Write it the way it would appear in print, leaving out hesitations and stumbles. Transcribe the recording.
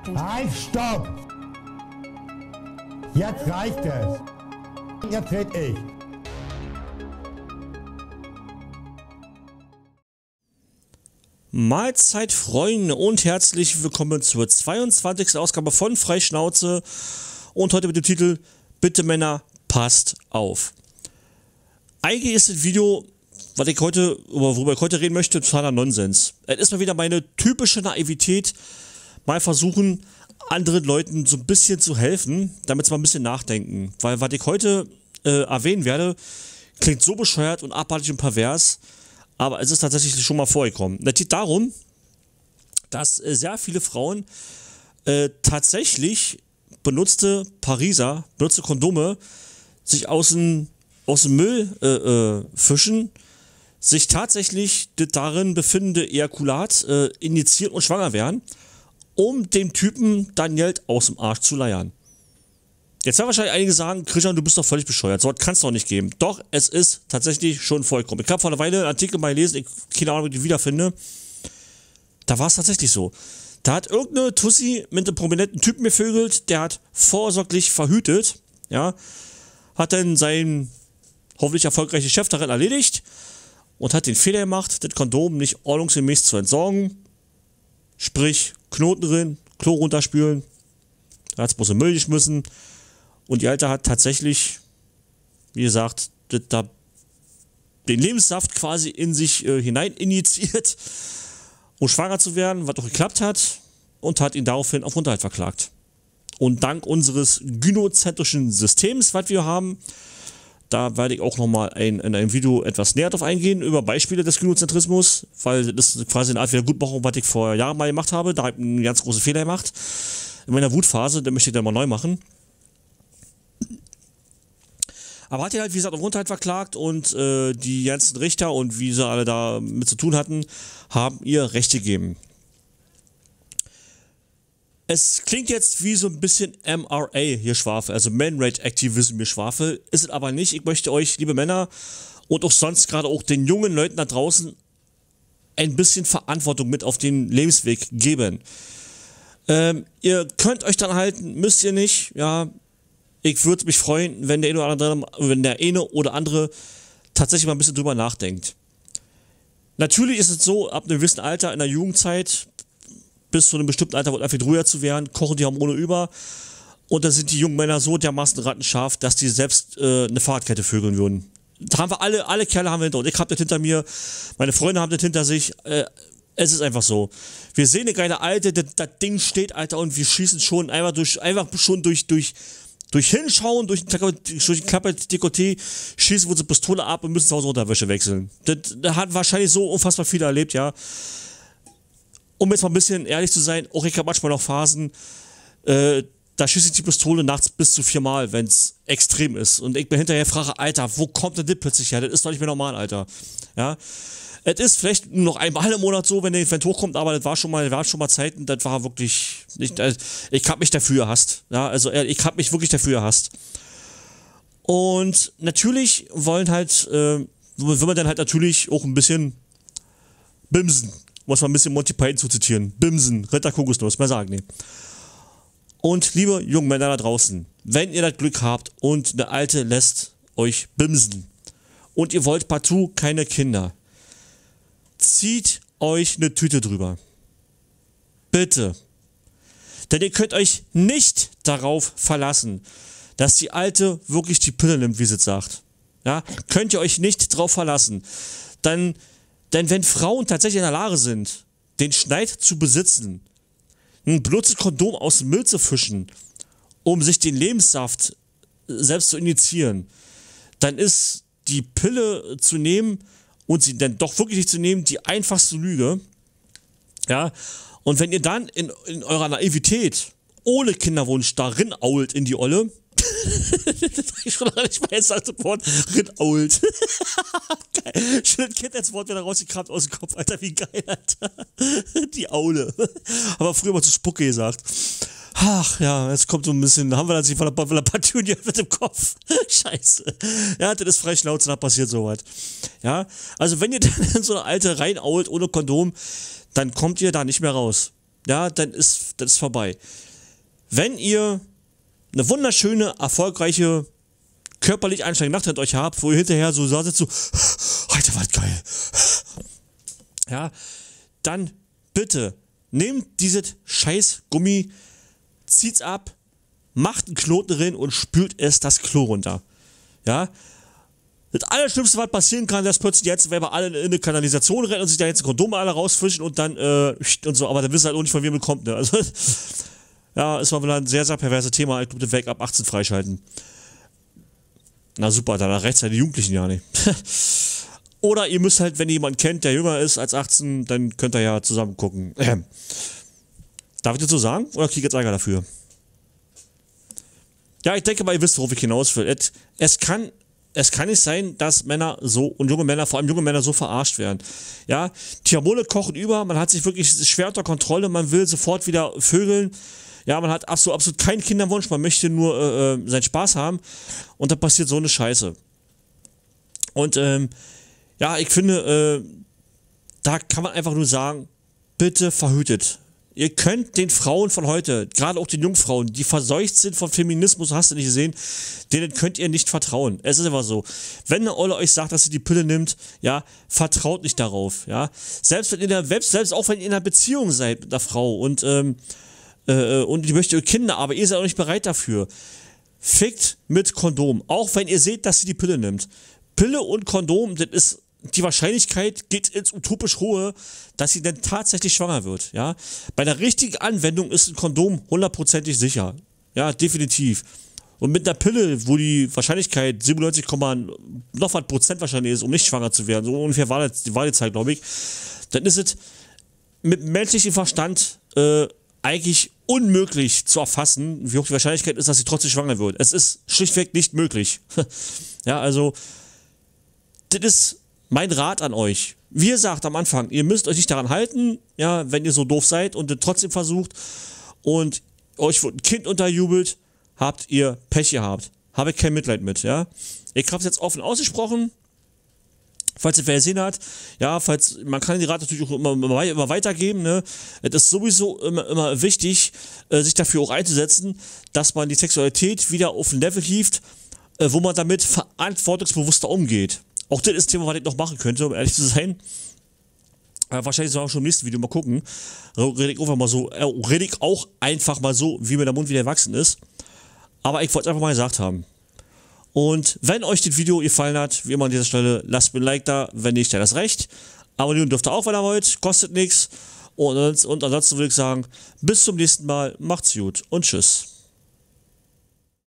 Halt, stopp! Jetzt reicht es. Jetzt red ich. Mahlzeit, Freunde, und herzlich willkommen zur 22. Ausgabe von Freischnauze und heute mit dem Titel Bitte Männer, passt auf. Eigentlich ist das Video, worüber ich heute reden möchte, totaler Nonsens. Es ist mal wieder meine typische Naivität, mal versuchen, anderen Leuten so ein bisschen zu helfen, damit sie mal ein bisschen nachdenken. Weil was ich heute erwähnen werde, klingt so bescheuert und abartig und pervers, aber es ist tatsächlich schon mal vorgekommen. Es geht darum, dass sehr viele Frauen tatsächlich benutzte Kondome sich aus dem Müll fischen, sich tatsächlich das darin befindende Ejakulat injizieren und schwanger werden, um dem Typen dann Geld aus dem Arsch zu leiern. Jetzt werden wahrscheinlich einige sagen, Christian, du bist doch völlig bescheuert, so was kann es doch nicht geben. Doch, es ist tatsächlich schon vorgekommen. Ich habe vor einer Weile einen Artikel mal gelesen, ich keine Ahnung, ob ich die wiederfinde. Da war es tatsächlich so. Da hat irgendeine Tussi mit einem prominenten Typen gevögelt, der hat vorsorglich verhütet, ja, hat dann seinen hoffentlich erfolgreichen Chef darin erledigt und hat den Fehler gemacht, das Kondom nicht ordnungsgemäß zu entsorgen. Sprich, Knoten drin, Klo runterspülen, da hat es bloß im Müll geschmissen. Und die Alte hat tatsächlich, wie gesagt, den Lebenssaft quasi in sich hinein injiziert, um schwanger zu werden, was auch geklappt hat, und hat ihn daraufhin auf Unterhalt verklagt. Und dank unseres gynozentrischen Systems, was wir haben, da werde ich auch nochmal in einem Video etwas näher drauf eingehen, über Beispiele des Gynozentrismus, weil das ist quasi eine Art Wiedergutmachung, was ich vor Jahren mal gemacht habe. Da habe ich einen ganz großen Fehler gemacht. In meiner Wutphase, den möchte ich dann mal neu machen. Aber hat ihn halt, wie gesagt, auf Unterhalt verklagt und die ganzen Richter und wie sie alle da mit zu tun hatten, haben ihr Recht gegeben. Es klingt jetzt wie so ein bisschen MRA hier Schwafel, also Man Rate Activism hier Schwafel, ist es aber nicht. Ich möchte euch, liebe Männer und auch sonst gerade auch den jungen Leuten da draußen ein bisschen Verantwortung mit auf den Lebensweg geben. Ihr könnt euch dann halten, müsst ihr nicht, ja. Ich würde mich freuen, wenn der eine oder andere tatsächlich mal ein bisschen drüber nachdenkt. Natürlich ist es so, ab einem gewissen Alter in der Jugendzeit, bis zu einem bestimmten Alter, wo es einfach ruhiger zu werden, kochen die Hormone über und dann sind die jungen Männer so dermaßen rattenscharf, dass die selbst eine Fahrradkette vögeln würden. Da haben wir alle Kerle haben wir hinter uns. Ich habe das hinter mir, meine Freunde haben das hinter sich. Es ist einfach so. Wir sehen eine geile Alte, das Ding steht, Alter, und wir schießen schon durch Hinschauen, durch den Klappe-Dekolleté, schießen wir unsere Pistole ab und müssen zu Hause Unterwäsche wechseln. Das hat wahrscheinlich so unfassbar viele erlebt, ja. Um jetzt mal ein bisschen ehrlich zu sein, auch ich habe manchmal noch Phasen, da schieße ich die Pistole nachts bis zu 4 Mal, wenn es extrem ist. Und ich bin hinterher frage, Alter, wo kommt denn das plötzlich her? Das ist doch nicht mehr normal, Alter. Ja. Es ist vielleicht nur noch einmal im Monat so, wenn der Event hochkommt, aber das war schon mal Zeiten, das war wirklich nicht, ich hab mich dafür gehasst. Ja, also ich hab mich wirklich dafür gehasst. Und natürlich will man dann halt natürlich auch ein bisschen bimsen. Muss man ein bisschen Monty Python zu zitieren. Bimsen, Ritter Kokosnuss, mal sagen, nee. Und liebe jungen Männer da draußen, wenn ihr das Glück habt und eine Alte lässt euch bimsen und ihr wollt partout keine Kinder, zieht euch eine Tüte drüber. Bitte. Denn ihr könnt euch nicht darauf verlassen, dass die Alte wirklich die Pille nimmt, wie sie es sagt. Ja? Könnt ihr euch nicht darauf verlassen. Denn wenn Frauen tatsächlich in der Lage sind, den Schneid zu besitzen, ein benutztes Kondom aus dem Müll zu fischen, um sich den Lebenssaft selbst zu injizieren, dann ist die Pille zu nehmen und sie dann doch wirklich nicht zu nehmen, die einfachste Lüge. Ja, und wenn ihr dann in eurer Naivität ohne Kinderwunsch da rinnault in die Olle, ich schon nicht mal jetzt das Wort rinnault. Schön Kind als Wort wieder rausgekramt aus dem Kopf, Alter, wie geil, Alter. Die Aule. Aber früher mal zu Spucke gesagt. Ach ja, jetzt kommt so ein bisschen, haben wir dann sich von der Petunia mit dem Kopf. Scheiße. Ja, das ist frei Schnauze, da passiert sowas. Ja, also wenn ihr dann in so eine Alte reinault ohne Kondom, dann kommt ihr da nicht mehr raus. ja, dann ist vorbei. Wenn ihr eine wunderschöne, erfolgreiche, körperlich anstrengende Nacht mit euch habt, wo ihr hinterher so sitzt, so, heute war geil. Ja, dann bitte nehmt dieses scheiß Gummi, zieht's ab, macht einen Knoten drin und spült es das Klo runter. Ja, das Allerschlimmste, was passieren kann, dass plötzlich jetzt, wenn wir alle in eine Kanalisation rennen und sich da jetzt Kondome alle rausfischen und dann, und so, aber dann wissen halt auch nicht, von wem es kommt, ne? Also, ja, ist mal wieder ein sehr, sehr perverses Thema. Ich glaube, das weg ab 18 freischalten. Na super, danach rechts die Jugendlichen ja nicht. Oder ihr müsst halt, wenn ihr jemanden kennt, der jünger ist als 18, dann könnt ihr ja zusammen gucken. Darf ich das so sagen? Oder kriege ich jetzt Ärger dafür? Ja, ich denke mal, ihr wisst, worauf ich hinaus will. Es kann nicht sein, dass Männer so, und junge Männer, vor allem junge Männer, so verarscht werden. Ja, die Hormone kochen über, man hat sich wirklich schwer unter Kontrolle, man will sofort wieder vögeln. Ja, man hat absolut keinen Kinderwunsch, man möchte nur seinen Spaß haben und da passiert so eine Scheiße. Und ja, ich finde, da kann man einfach nur sagen, bitte verhütet. Ihr könnt den Frauen von heute, gerade auch den Jungfrauen, die verseucht sind von Feminismus, hast du nicht gesehen, denen könnt ihr nicht vertrauen. Es ist einfach so. Wenn eine Olle euch sagt, dass sie die Pille nimmt, ja, vertraut nicht darauf. Ja, selbst auch wenn ihr in einer Beziehung seid mit einer Frau und die möchte Kinder, aber ihr seid auch nicht bereit dafür. Fickt mit Kondom, auch wenn ihr seht, dass sie die Pille nimmt. Pille und Kondom, das ist, die Wahrscheinlichkeit geht ins utopisch hohe, dass sie dann tatsächlich schwanger wird. Ja? Bei der richtigen Anwendung ist ein Kondom 100%ig sicher. Ja, definitiv. Und mit einer Pille, wo die Wahrscheinlichkeit 97, noch was Prozent wahrscheinlich ist, um nicht schwanger zu werden, so ungefähr war die Wahlzeit, glaube ich, dann ist es mit menschlichem Verstand eigentlich unmöglich zu erfassen, wie hoch die Wahrscheinlichkeit ist, dass sie trotzdem schwanger wird. Es ist schlichtweg nicht möglich. Ja, also, das ist mein Rat an euch. Wie gesagt am Anfang, ihr müsst euch nicht daran halten, ja, wenn ihr so doof seid und das trotzdem versucht und euch wird ein Kind unterjubelt, habt ihr Pech gehabt. Habe ich kein Mitleid mit, ja. Ich habe es jetzt offen ausgesprochen. Falls ihr wer gesehen hat, ja, man kann die Rat natürlich auch immer weitergeben, ne? Es ist sowieso immer wichtig, sich dafür auch einzusetzen, dass man die Sexualität wieder auf ein Level hieft, wo man damit verantwortungsbewusster umgeht. Auch das ist ein Thema, was ich noch machen könnte, um ehrlich zu sein. Wahrscheinlich soll ich schon im nächsten Video mal gucken. Rede ich auch einfach mal so, wie mir der Mund wieder gewachsen ist. Aber ich wollte es einfach mal gesagt haben. Und wenn euch das Video gefallen hat, wie immer an dieser Stelle, lasst mir ein Like da. Wenn nicht, dann das Recht. Abonnieren dürft ihr auch, wenn ihr wollt. Kostet nichts. Und ansonsten würde ich sagen, bis zum nächsten Mal. Macht's gut und tschüss.